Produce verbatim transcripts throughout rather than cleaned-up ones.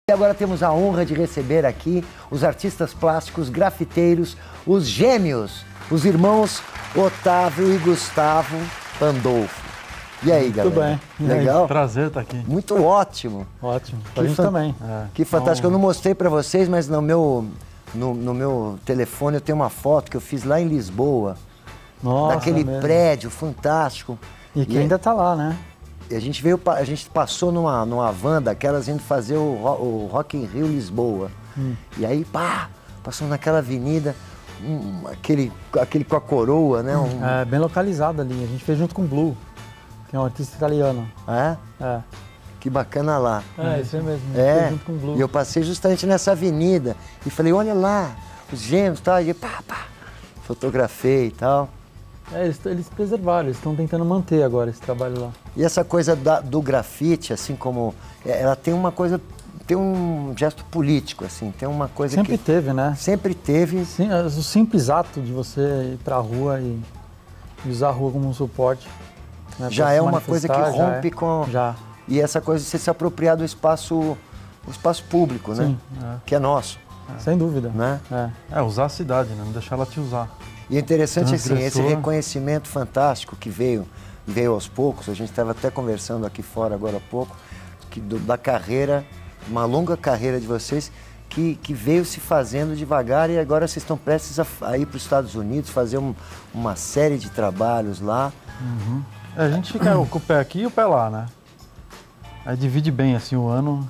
E agora temos a honra de receber aqui os artistas plásticos, grafiteiros, os gêmeos, os irmãos Otávio e Gustavo Pandolfo. E aí, galera? Tudo bem. Legal? Prazer estar aqui. Muito ótimo. Ótimo. Que A gente fan... também. É. Que fantástico. Então... Eu não mostrei para vocês, mas no meu, no, no meu telefone eu tenho uma foto que eu fiz lá em Lisboa. Nossa, daquele é prédio fantástico. E que e ainda está lá, né? E a gente veio, a gente passou numa, numa van daquelas indo fazer o, o Rock in Rio Lisboa. Hum. E aí, pá, passou naquela avenida, um, aquele, aquele com a coroa, né? Um... É bem localizado ali. A gente fez junto com o Blue, que é um artista italiano. É? É. Que bacana lá. É, isso aí mesmo. A gente é. fez junto com o Blue. E eu passei justamente nessa avenida e falei, olha lá, os gêmeos e tal. E pá, pá, fotografei e tal. É, eles, eles preservaram, eles estão tentando manter agora esse trabalho lá. E essa coisa da, do grafite, assim como... Ela tem uma coisa... Tem um gesto político, assim, tem uma coisa sempre que... Sempre teve, né? Sempre teve. Sim, o simples ato de você ir pra rua e, e usar a rua como um suporte. Né, já é uma coisa que rompe é. com... Já. E essa coisa de você se apropriar do espaço, o espaço público, né? Sim, é. Que é nosso. É. Sem dúvida. Né? É. é, usar a cidade, né? Não deixar ela te usar. E é interessante, assim, esse reconhecimento fantástico que veio, veio aos poucos, a gente estava até conversando aqui fora agora há pouco, que do, da carreira, uma longa carreira de vocês, que, que veio se fazendo devagar e agora vocês estão prestes a, a ir para os Estados Unidos, fazer um, uma série de trabalhos lá. Uhum. É, a gente fica com o pé aqui e o pé lá, né? Aí divide bem, assim, o ano.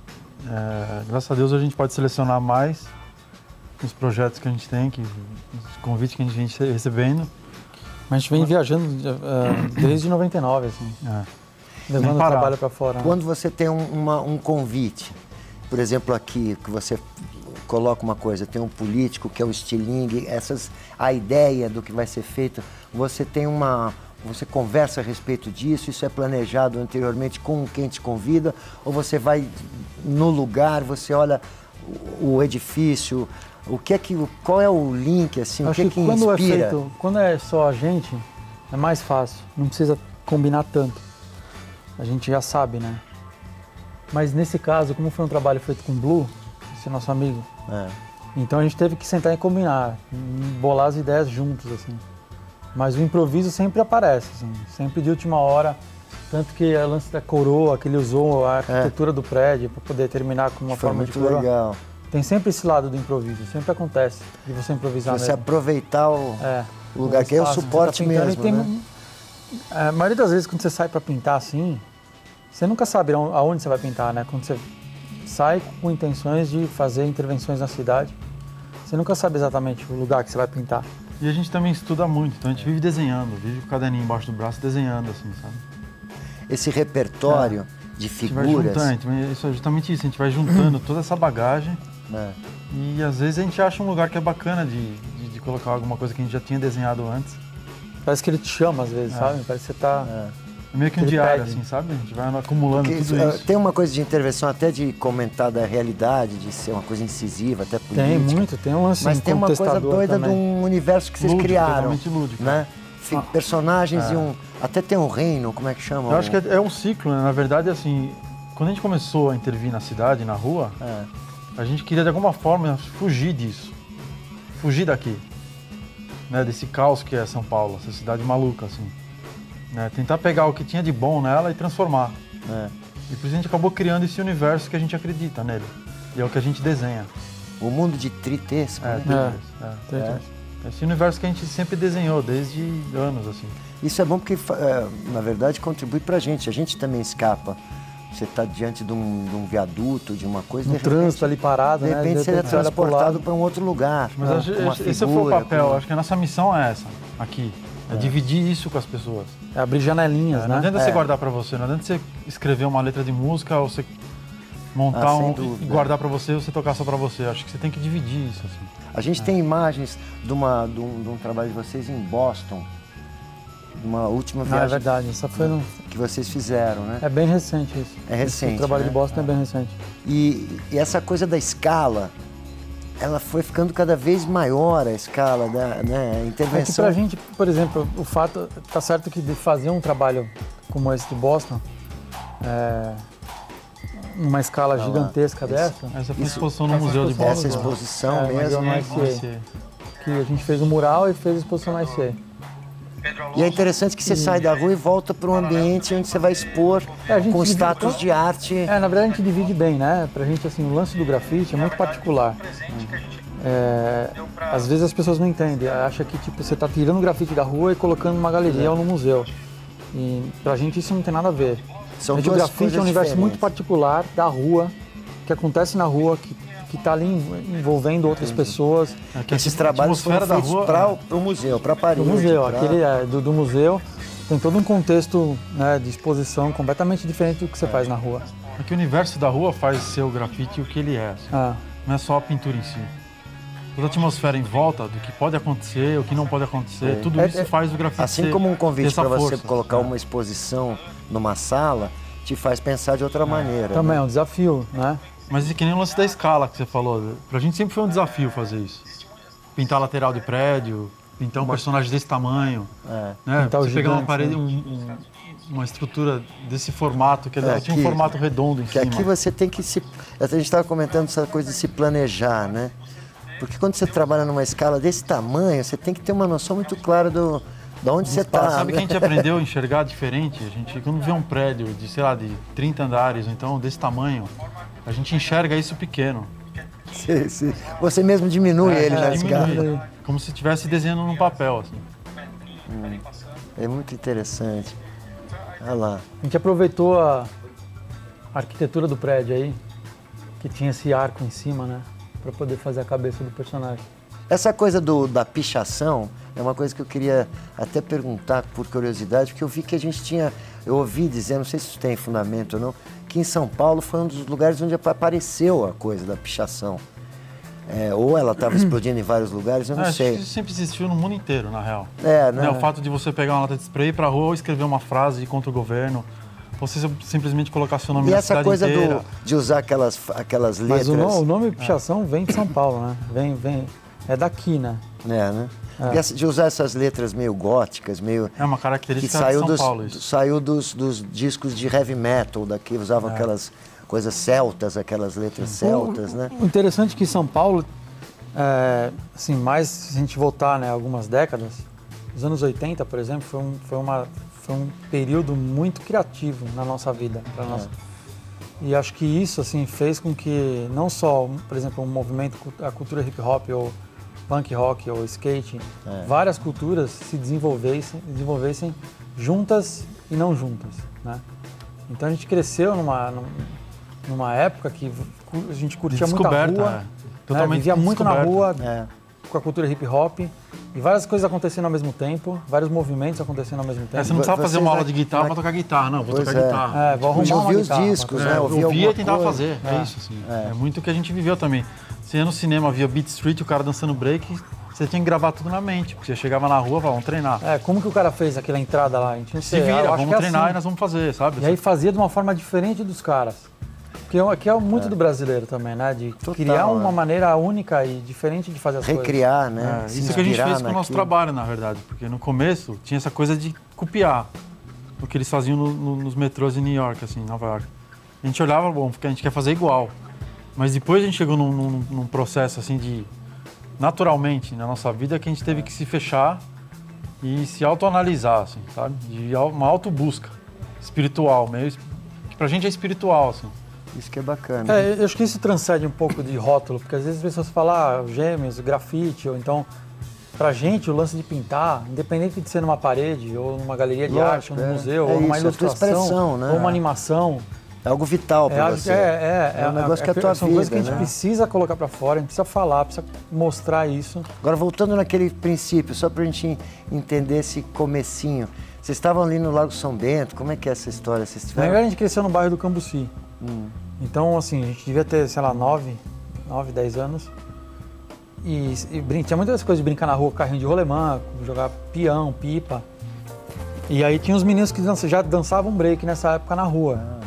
É, graças a Deus a gente pode selecionar mais os projetos que a gente tem, que, os convites que a gente vem recebendo. Mas a gente vem viajando uh, desde noventa e nove, assim, é. levando o trabalho para fora. Quando né? você tem um, uma, um convite, por exemplo aqui, que você coloca uma coisa, tem um político que é o estilingue, essas, a ideia do que vai ser feito, você tem uma... Você conversa a respeito disso, isso é planejado anteriormente com quem te convida, ou você vai no lugar, você olha o, o edifício, o que é que, qual é o link, assim, Acho o que é que quando inspira? É feito, quando é só a gente, é mais fácil, não precisa combinar tanto. A gente já sabe, né? Mas nesse caso, como foi um trabalho feito com o Blue, esse nosso amigo, é. então a gente teve que sentar e combinar, bolar as ideias juntos, assim. Mas o improviso sempre aparece, assim, sempre de última hora. Tanto que a lance da coroa, que ele usou a arquitetura é. do prédio para poder terminar com uma Foi forma de coroa. Muito legal. Tem sempre esse lado do improviso, sempre acontece de você improvisar Você mesmo. aproveitar o, é, o lugar, o que é o suporte tá mesmo, tem, né? A maioria das vezes quando você sai para pintar assim, você nunca sabe aonde você vai pintar, né? Quando você sai com intenções de fazer intervenções na cidade, você nunca sabe exatamente o lugar que você vai pintar. E a gente também estuda muito, então a gente vive desenhando, vive com o caderninho embaixo do braço desenhando, assim, sabe? Esse repertório é. de figuras... A gente vai juntando, isso é justamente isso, a gente vai juntando toda essa bagagem é. e às vezes a gente acha um lugar que é bacana de, de, de colocar alguma coisa que a gente já tinha desenhado antes. Parece que ele te chama às vezes, é. sabe? Parece que você tá... É. É meio que um diário, pede. assim, sabe? A gente vai acumulando Porque, tudo isso. Tem uma coisa de intervenção até de comentar da realidade, de ser uma coisa incisiva, até política. Tem muito, tem um lance Mas tem uma coisa doida também. de um universo que vocês lúdico, criaram. Totalmente lúdico. Né? Ah. Personagens é. e um... Até tem um reino, como é que chama? Eu acho que é, é um ciclo, né? Na verdade, assim, quando a gente começou a intervir na cidade, na rua, é. a gente queria de alguma forma fugir disso. Fugir daqui. Né? Desse caos que é São Paulo, essa cidade maluca, assim. Né, tentar pegar o que tinha de bom nela e transformar. É. E por isso a gente acabou criando esse universo que a gente acredita nele. E é o que a gente desenha. O mundo de tritesco. É, né? é, é, é. Esse universo que a gente sempre desenhou, desde anos, assim. Isso é bom porque, na verdade, contribui pra gente. A gente também escapa. Você está diante de um, de um viaduto, de uma coisa... No de trânsito ali parado, de né? repente você é transportado para um outro lugar. Mas acho, uma esse figura, foi o papel. com... Acho que a nossa missão é essa, aqui. É, é dividir isso com as pessoas. É abrir janelinhas, é, né? Não adianta é. você guardar para você, não adianta você escrever uma letra de música ou você montar ah, um e guardar para você ou você tocar só para você. Acho que você tem que dividir isso, assim. A gente é. tem imagens de, uma, de, um, de um trabalho de vocês em Boston, de uma última viagem. Ah, é verdade, essa foi no... que vocês fizeram, né? É bem recente isso. É recente, Esse trabalho né? de Boston é, é bem recente. E, e essa coisa da escala, ela foi ficando cada vez maior, a escala da né, a intervenção. É que pra gente, por exemplo, o fato, tá certo que de fazer um trabalho como esse de Boston, é, numa escala ah, gigantesca isso, dessa. Essa foi a exposição no Museu de Bola. Essa exposição é, mesmo. No I C A, que a gente fez o mural e fez a exposição no I C A. E é interessante que você sai da rua e volta para um ambiente onde você vai expor é, com status de arte. É, na verdade a gente divide bem, né? Pra gente, assim, o lance do grafite é muito particular. É, às vezes as pessoas não entendem, acham que tipo, você está tirando o grafite da rua e colocando numa galeria é. ou no museu. E pra gente isso não tem nada a ver. São o grafite é um universo diferentes. muito particular da rua, que acontece na rua, que que está ali envolvendo outras Entendi. pessoas. É, esses trabalhos foram feitos para o museu, para Paris. Do museu, pra... aquele é, do, do museu tem todo um contexto, né, de exposição completamente diferente do que você é. faz na rua. É que o universo da rua faz ser o grafite o que ele é. Assim. Ah. Não é só a pintura em si. Toda a atmosfera em volta do que pode acontecer, o que não pode acontecer, é. tudo isso é, faz o grafite assim ser, como um convite para você força. colocar é. uma exposição numa sala, te faz pensar de outra é. maneira. Também né? é um desafio, né? Mas é que nem o lance da escala que você falou. Pra gente sempre foi um desafio fazer isso. Pintar a lateral de prédio, pintar um uma... personagem desse tamanho. É. Né? Pintar você pegar uma parede, um, um, uma estrutura desse formato, que é, tinha um formato redondo em que cima. Aqui você tem que se... A gente estava comentando essa coisa de se planejar, né? Porque quando você trabalha numa escala desse tamanho, você tem que ter uma noção muito clara do... de onde você está. Sabe que a gente aprendeu a enxergar diferente? A gente, quando vê um prédio de, sei lá, de trinta andares, ou então desse tamanho, a gente enxerga isso pequeno. Sim, sim. Você mesmo diminui é, ele é, na escala. Como se estivesse desenhando num papel, assim. Hum, é muito interessante. Olha lá. A gente aproveitou a arquitetura do prédio aí, que tinha esse arco em cima, né? Para poder fazer a cabeça do personagem. Essa coisa do, da pichação é uma coisa que eu queria até perguntar por curiosidade, porque eu vi que a gente tinha, eu ouvi dizer, não sei se isso tem fundamento ou não, que em São Paulo foi um dos lugares onde apareceu a coisa da pichação. É, ou ela estava explodindo em vários lugares, eu não é, sei. Isso sempre existiu no mundo inteiro, na real. É, né? É, o fato de você pegar uma lata de spray para a rua ou escrever uma frase contra o governo, ou você simplesmente colocar seu nome e na cidade inteira. E essa coisa do, de usar aquelas, aquelas letras... Mas o, no, o nome pichação é. vem de São Paulo, né? Vem, vem, é daqui, né? É, né? É. Essa, de usar essas letras meio góticas, meio... É uma característica que saiu de São dos, Paulo isso. Saiu dos, dos discos de heavy metal, daqui usavam é. aquelas coisas celtas, aquelas letras celtas, o, né? O interessante é que São Paulo, é, assim, mais se a gente voltar, né, algumas décadas, os anos oitenta, por exemplo, foi um, foi uma, foi um período muito criativo na nossa vida. Pra nossa... É. E acho que isso, assim, fez com que não só, por exemplo, um movimento, a cultura hip hop ou punk rock ou skate, é. várias culturas se desenvolvessem, desenvolvessem juntas e não juntas, né? Então a gente cresceu numa, numa época que a gente curtia muito a rua, é. Totalmente né? Vivia muito na rua é. com a cultura hip hop e várias coisas acontecendo ao mesmo tempo, váriros movimentos acontecendo ao mesmo tempo. É, você não precisava fazer uma aula de guitarra para tocar guitarra, não, vou pois tocar é. guitarra. É, vou arrumar ouvir uma os guitarra, discos, né? É, ouvia ouvia e tentava coisa. fazer, é, é isso, assim. É. é muito o que a gente viveu também. Você ia no cinema, via Beat Street, o cara dançando break, você tinha que gravar tudo na mente, porque você chegava na rua e falava, vamos treinar. É, como que o cara fez aquela entrada lá? A gente não sei. Se vira, vamos treinar assim. e nós vamos fazer, sabe? E aí fazia de uma forma diferente dos caras. Que é, que é muito é. do brasileiro também, né? De Total, criar uma é. maneira única e diferente de fazer as Recriar, coisas. né? É, isso que a gente fez naquilo. com o nosso trabalho, na verdade. Porque no começo tinha essa coisa de copiar o que eles faziam no, no, nos metrôs em New York, assim, em Nova York. A gente olhava, bom, porque a gente quer fazer igual. Mas depois a gente chegou num, num, num processo, assim, de... Naturalmente, na nossa vida, que a gente teve que se fechar e se autoanalisar, assim, sabe? De uma autobusca espiritual, meio... que pra gente é espiritual, assim. Isso que é bacana. É, eu acho que isso transcende um pouco de rótulo, porque às vezes as pessoas falam, ah, gêmeos, grafite, ou então, pra gente, o lance de pintar, independente de ser numa parede, ou numa galeria de Lógico, arte, ou num é. museu, é ou numa isso, ilustração, né? ou uma animação. É algo vital para você. É, é, é, é um negócio é, que é a tua são vida, coisas que a gente né? precisa colocar pra fora, a gente precisa falar, precisa mostrar isso. Agora, voltando naquele princípio, só pra gente entender esse comecinho. Vocês estavam ali no Lago São Bento, como é que é essa história? Vocês Na tiveram... verdade, a gente cresceu no bairro do Cambuci. Hum. Então, assim, a gente devia ter, sei lá, nove, nove, dez anos. E, e brin... tinha muitas coisas de brincar na rua, carrinho de rolemã, jogar peão, pipa. E aí tinha os meninos que dança... já dançavam break nessa época na rua. Ah.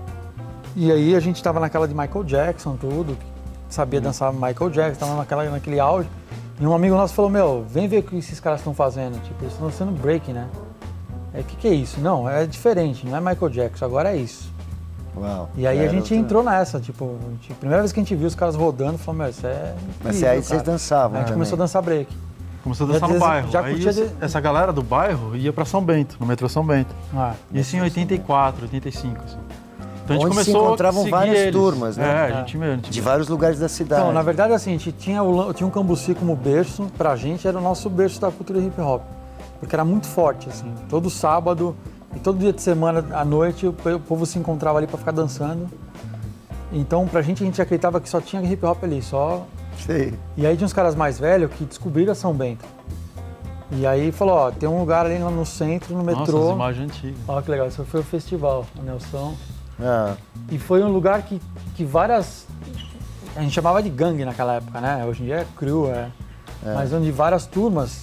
E aí a gente tava naquela de Michael Jackson, tudo, sabia hum. dançar Michael Jackson, tava naquela, naquele auge. E um amigo nosso falou, meu, vem ver o que esses caras estão fazendo. Tipo, eles estão dançando break, né? É, o que, que é isso? Não, é diferente, não é Michael Jackson, agora é isso. Uau. E aí a gente entrou nessa, tipo, a, gente, a primeira vez que a gente viu os caras rodando, falou, meu, isso é incrível, Mas aí vocês dançavam, A gente também. começou a dançar break. Começou a dançar no bairro. Já aí de... essa galera do bairro ia pra São Bento, no metrô São Bento. Ah, isso em oitenta e quatro, oitenta e cinco, assim. Então a gente Onde começou se encontravam a várias eles. turmas, né? É, a gente mesmo. De vários lugares da cidade. Então, na verdade, assim, a gente tinha, o, tinha um Cambuci como berço, pra gente era o nosso berço da cultura hip hop. Porque era muito forte, assim. Todo sábado e todo dia de semana, à noite, o, o povo se encontrava ali pra ficar dançando. Então, pra gente, a gente acreditava que só tinha hip hop ali, só... Sei. E aí tinha uns caras mais velhos que descobriram a São Bento. E aí falou, ó, tem um lugar ali no centro, no metrô. Nossa, as imagens antigas. Ó, que legal, isso foi o festival, o Nelson. Ah. E foi um lugar que, que várias... A gente chamava de gangue naquela época, né? Hoje em dia é crew, é. é. Mas onde várias turmas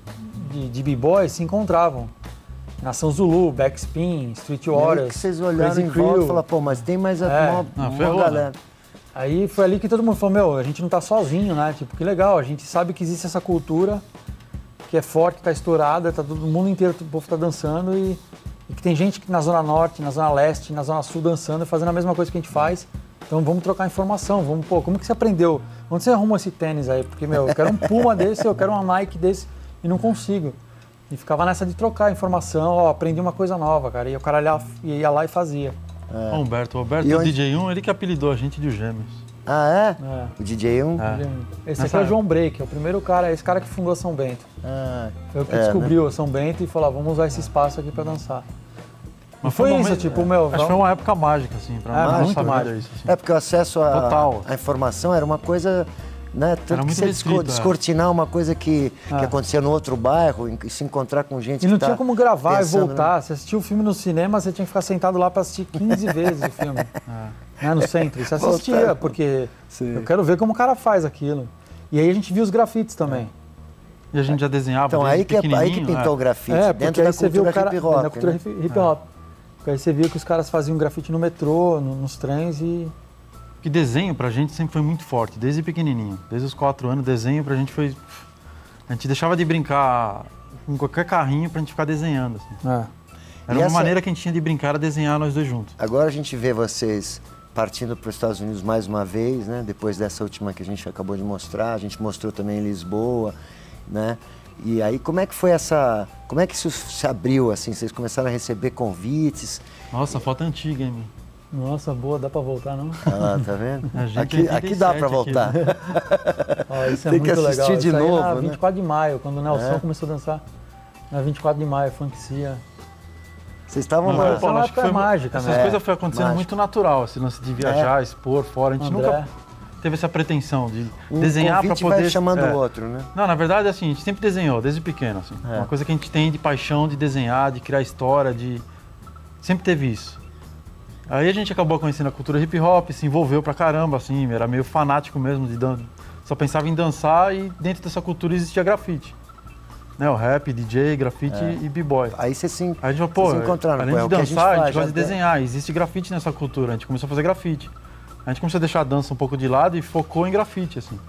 de, de b-boys se encontravam. Nação Zulu, Backspin, Street Warriors, e aí que vocês olharam Crazy em volta Crew. e falaram, pô, mas tem mais É. uma, Não, uma ferrou, galera. né? Aí foi ali que todo mundo falou, meu, a gente não tá sozinho, né? Tipo, que legal, a gente sabe que existe essa cultura que é forte, tá estourada, tá todo mundo inteiro, o povo tá dançando e, e que tem gente na Zona Norte, na Zona Leste, na Zona Sul dançando e fazendo a mesma coisa que a gente faz. Então vamos trocar informação, vamos, pô, como que você aprendeu? Onde você arruma esse tênis aí? Porque, meu, eu quero um Puma desse, eu quero uma Nike desse e não consigo. E ficava nessa de trocar informação, ó, aprendi uma coisa nova, cara. E o cara ia, ia lá e fazia. É. O Humberto, o Humberto, E o onde... D J um, ele que apelidou a gente de Os Gêmeos. Ah, é? É. O D J um? É. Esse Nessa aqui é o João Break, é o primeiro cara, esse cara que fundou São Bento. Ah, Foi o que é, descobriu né? São Bento e falou, ah, vamos usar esse espaço aqui pra dançar. Mas E foi um isso, momento- tipo, meu... Acho que foi uma época mágica, assim, pra É, nossa muito vida, mágica. isso. Assim. É porque o acesso à Total. à informação era uma coisa, né? Tanto Era que muito você restrito, desco- é. descortinar uma coisa que, que É. acontecia no outro bairro e se encontrar com gente E não que tinha tá como gravar pensando, e voltar. Você assistiu o filme no cinema, você tinha que ficar sentado lá pra assistir quinze vezes o filme. Né, no centro. E você assistia, Voltar. porque Sim. eu quero ver como o cara faz aquilo. E aí a gente viu os grafites também. E a gente já desenhava Então, desde aí que, aí que pequenininho, pintou é. o grafite, É, dentro porque da aí você viu cultura o cara hip hop. na cultura né? hip hip hop. Porque aí você viu que os caras faziam grafite no metrô, no- nos trens e... Porque desenho pra gente sempre foi muito forte, desde pequenininho. Desde os quatro anos, desenho pra gente foi... A gente deixava de brincar com qualquer carrinho pra gente ficar desenhando, assim. É. Era E uma essa- maneira que a gente tinha de brincar, era desenhar nós dois juntos. Agora a gente vê vocês partindo para os Estados Unidos mais uma vez, né? Depois dessa última que a gente acabou de mostrar, a gente mostrou também em Lisboa, né? E aí como é que foi essa, como é que isso se abriu assim? Vocês começaram a receber convites? Nossa, foto antiga, hein, meu? Nossa, boa, dá pra voltar, não? Ah, tá vendo? A gente Aqui, é aqui dá para oitenta e voltar. sete Ó, isso é Tem que muito assistir legal. de Isso aí é novo, na né? vinte e quatro de maio, quando o Nelson É. começou a dançar. Na vinte e quatro de maio, Funkcia. Vocês estavam Não, lá. Essa Paulo, é acho que uma foi época mágica, Essas né? coisas foi acontecendo mágico. muito natural, esse lance de viajar, expor fora. A gente André. nunca teve essa pretensão de Um desenhar para convite poder... vai chamando é. o outro, né? Não, na verdade, assim, a gente sempre desenhou, desde pequeno, assim. É. Uma coisa que a gente tem de paixão de desenhar, de criar história, de... Sempre teve isso. Aí a gente acabou conhecendo a cultura hip hop, se envolveu pra caramba, assim, era meio fanático mesmo, de dan... só pensava em dançar e dentro dessa cultura existia grafite. Né, o rap, D J, grafite É. e b-boy. Aí vocês se, Aí a gente falou, pô, vocês se encontraram, além pô, é de o que a gente dançar, a gente, faz, gosta já de desenhar, existe grafite nessa cultura, a gente começou a fazer grafite. A gente começou a deixar a dança um pouco de lado e focou em grafite, assim.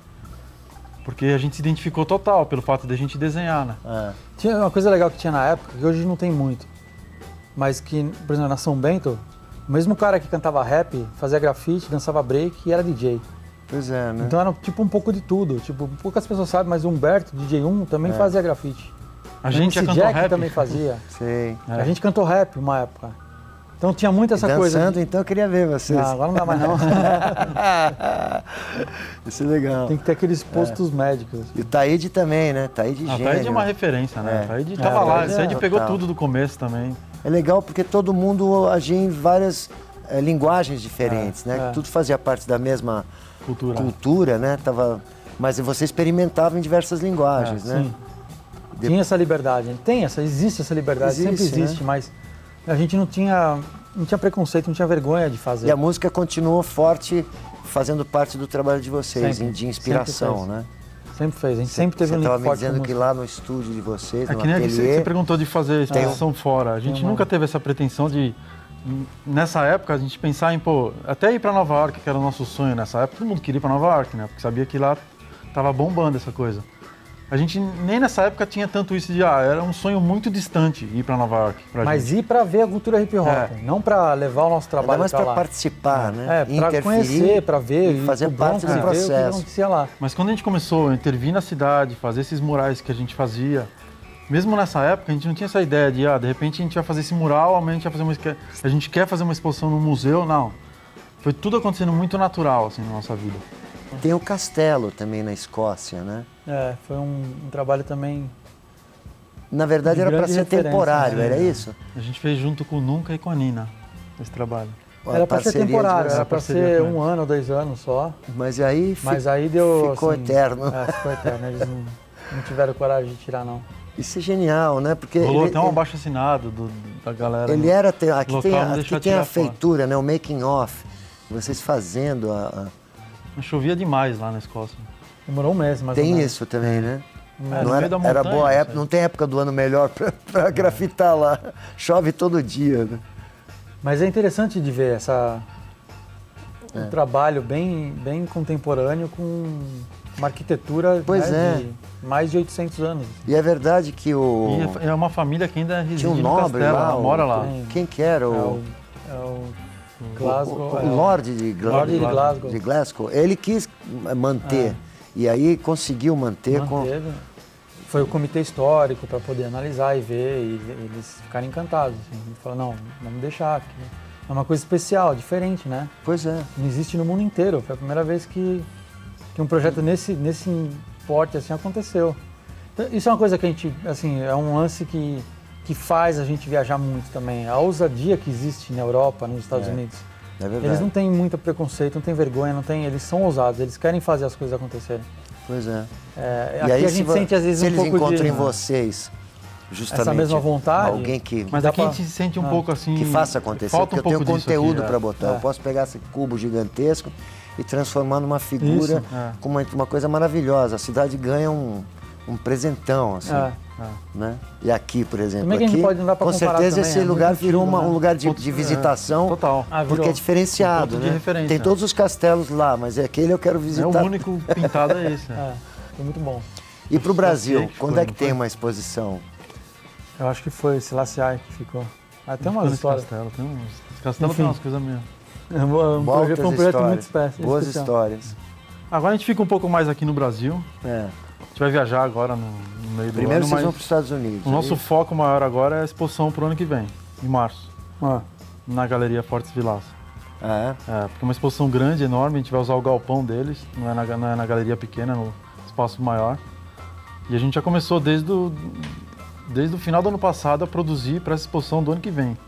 Porque a gente se identificou total pelo fato de a gente desenhar, né? É. Tinha uma coisa legal que tinha na época, que hoje não tem muito. Mas que, por exemplo, na São Bento, o mesmo cara que cantava rap, fazia grafite, dançava break e era D J. Pois é, né? Então era tipo um pouco de tudo. Tipo, poucas pessoas sabem, mas o Humberto, D J um, também É. fazia grafite. A gente já M C cantou Jack rap. também fazia. Sei. É. A gente cantou rap uma época. Então tinha muito essa Dançando, coisa. de- então eu queria ver vocês. Ah, agora não dá mais não. Isso é legal. Tem que ter aqueles postos médicos. E o Taíde também, né? Taíde Ah, gênio. Taíde é uma referência, né? É. Taíde É, tava lá, Taíde é Taíde pegou total. tudo do começo também. É legal porque todo mundo agia em várias eh, linguagens diferentes, É, né? é. Tudo fazia parte da mesma Cultura. cultura, né? Tava... Mas você experimentava em diversas linguagens, É, né? Sim. De- Tinha essa liberdade. Tem essa, existe essa liberdade, sempre Existe, existe, né? mas a gente não tinha, não tinha preconceito, não tinha vergonha de fazer. E a música continuou forte, fazendo parte do trabalho de vocês, Sempre, de inspiração, sempre né? Sempre fez, a gente sempre teve Você um estava link me forte dizendo com que música. lá no estúdio de vocês, É no que nem a que você ateliê... você perguntou de fazer exposição fora. A gente Tem uma- nunca teve essa pretensão de, nessa época, a gente pensar em, pô, até ir pra Nova York, que era o nosso sonho nessa época. Todo mundo queria ir pra Nova York, né? Porque sabia que lá tava bombando essa coisa. A gente nem nessa época tinha tanto isso de, ah, era um sonho muito distante ir para Nova York. Pra Mas gente. ir para ver a cultura hip hop, É. não para levar o nosso trabalho mais para para lá. participar, né? É, para conhecer, para ver, e fazer ir pro parte Bronx do e ver o que processo. acontecia lá. Mas quando a gente começou a intervir na cidade, fazer esses murais que a gente fazia, mesmo nessa época a gente não tinha essa ideia de, ah, de repente a gente vai fazer esse mural, amanhã a gente vai fazer uma, a gente quer fazer uma exposição no museu, não. Foi tudo acontecendo muito natural, assim, na nossa vida. Tem o castelo também na Escócia, né? É, foi um, um trabalho também... Na verdade De era para grande ser referência, temporário, né? era isso? A gente fez junto com o Nunca e com a Nina esse trabalho. Uma Era para ser parceria de temporário, vocês. era para parceria ser com um ano, dois anos só. Mas aí, fi- Mas aí deu. ficou assim, eterno. É, ficou eterno. Eles não, não tiveram coragem de tirar, não. Isso é genial, né? Porque Rolou ele, até um ele- abaixo assinado do, da galera. ele no- era tem- aqui local, tem, a- não deixou aqui tem a tirar foto. feitura, né? O making off. Vocês fazendo a, a- Mas chovia demais lá na Escócia. Demorou um mês, mais ou tem menos. isso também, né? É, no não era, meio da era montanha, boa não época, sei. não tem época do ano melhor pra, pra grafitar lá. Chove todo dia, né? Mas é interessante de ver essa, É. um trabalho bem, bem contemporâneo com uma arquitetura Pois né, é. de mais de oitocentos anos. E é verdade que o... E é uma família que ainda reside Tinha um no nobre castelo, lá, ela o- mora lá. Tem- Quem que era? É O, o, é o Glasgow. o, é o Lorde de, Gla- Lorde de Glasgow. de Glasgow. Ele quis manter. E aí conseguiu manter com... Manteve. Foi o comitê histórico para poder analisar e ver, e eles ficaram encantados. Assim. Ele falou, não, vamos deixar. Porque é uma coisa especial, diferente, né? Pois é. Não existe no mundo inteiro. Foi a primeira vez que, que um projeto nesse, nesse porte assim aconteceu. Então, isso é uma coisa que a gente, assim, é um lance que, que faz a gente viajar muito também. A ousadia que existe na Europa, nos Estados É. Unidos. É verdade. Eles não têm muito preconceito, não têm vergonha, não têm, eles são ousados, eles querem fazer as coisas acontecerem. Pois é. É, E aqui aí, a se gente vo- sente às vezes se um eles pouco encontram de... em vocês justamente essa mesma vontade. alguém que, Mas Dá aqui a pra- gente se sente um Ah. pouco assim. que faça acontecer, Falta um porque eu tenho pouco disso conteúdo aqui, para é. botar. É. Eu posso pegar esse cubo gigantesco e transformar numa figura Isso, é. com uma, uma coisa maravilhosa. A cidade ganha um, um presentão, assim. É. Né? E aqui, por exemplo, Também que a gente aqui, pode- não dá pra com comparar certeza também, esse é lugar muito virou antigo, uma- né? um lugar de, Ponto- de visitação, é, total. Ah, virou. porque é diferenciado, Um ponto de né? referência. Tem todos os castelos lá, mas aquele eu quero É visitar. o único pintado é esse. É, foi muito bom. E para o Brasil, que quando foi, é que não tem foi? uma exposição? Eu acho que foi esse Laciai que ficou. Ah, tem Ficou umas nesse histórias. Castelo, tem uns, esse castelo Enfim. tem umas coisas mesmo. É um, um Boas projeto, foi um projeto muito histórias, especial. boas especial. histórias. Agora a gente fica um pouco mais aqui no Brasil. É. A gente vai viajar agora no, no meio do Primeiro ano, vocês mas vão para os Estados Unidos. o nosso aí- foco maior agora é a exposição pro ano que vem, em março, Ah, na Galeria Fortes Vilaça. Ah, É, porque é uma exposição grande, enorme, a gente vai usar o galpão deles, não é na, não é na galeria pequena, é no espaço maior. E a gente já começou desde o, desde o final do ano passado a produzir para essa exposição do ano que vem.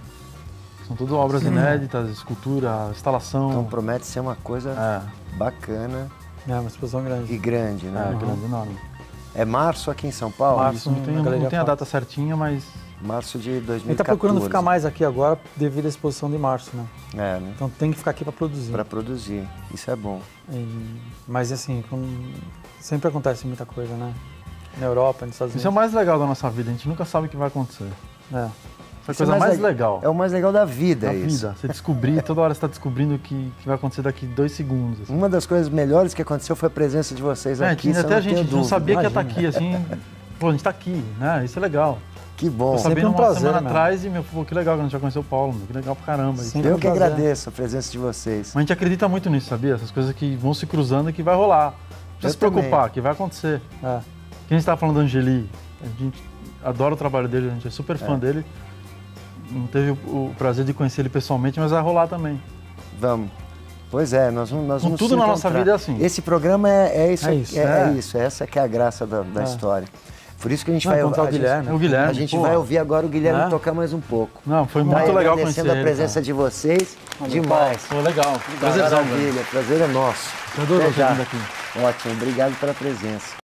São tudo obras inéditas, escultura, instalação. então promete ser uma coisa É, bacana é uma exposição grande. e grande, é, né? grande, enorme. É março aqui em São Paulo? Março. Isso não tem, na não Galeria tem a Fortes. data certinha, mas Março de dois mil e A gente está quatorze. procurando ficar mais aqui agora devido à exposição de março, né? É, né? Então tem que ficar aqui para produzir. Para produzir. Isso é bom. E- mas assim, com- sempre acontece muita coisa, né? Na Europa, nos Estados isso é o Unidos. mais legal da nossa vida, a gente nunca sabe o que vai acontecer. É. Essa é a Isso coisa mais le- legal. É o mais legal da vida, da isso. vida. Você descobrir, toda hora você está descobrindo o que, que vai acontecer daqui dois segundos. assim. Uma das coisas melhores que aconteceu foi a presença de vocês É, aqui. tinha isso eu até a não gente tenho não dúvida. sabia que ia estar Imagina. aqui, assim. Pô, a gente está aqui, né? Isso é legal. Que bom. Eu sempre sabia um uma prazer, semana meu. atrás e, meu, pô, que legal que a gente já conheceu o Paulo, meu, que legal pra caramba. isso. Sempre Eu um que prazer. agradeço a presença de vocês. Mas a gente acredita muito nisso, sabia? Essas coisas que vão se cruzando e que vai rolar. Não precisa Eu se preocupar, também. que vai acontecer. É. Quem estava falando do Angeli, a gente adora o trabalho dele, a gente é super fã dele. Não teve o, o prazer de conhecer ele pessoalmente, mas vai rolar também. Vamos. Pois é, nós vamos, nós Com vamos tudo se na nossa encontrar. vida é assim. Esse programa é, é isso, É é isso, é, é. é isso. Essa que é a graça da, da É. história. Por isso que a gente Não, vai... encontrar o a gente- Guilherme. É o Guilherme. A gente pô. vai ouvir agora o Guilherme É? tocar mais um pouco. Não, foi Tá muito aí, legal conhecer agradecendo ele. a presença cara. de vocês. Demais. Pô, legal. Prazerzão, velho. Maravilha, prazer é nosso. Eu adoro Até você já. vindo aqui. Ótimo, obrigado pela presença.